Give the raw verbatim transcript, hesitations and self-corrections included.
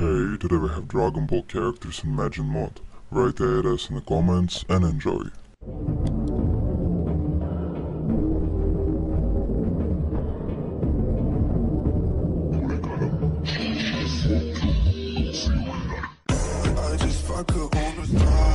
Hey, today we have Dragon Ball characters in MAJIN mod. Write the address in the comments and enjoy. I just fuck her on the side.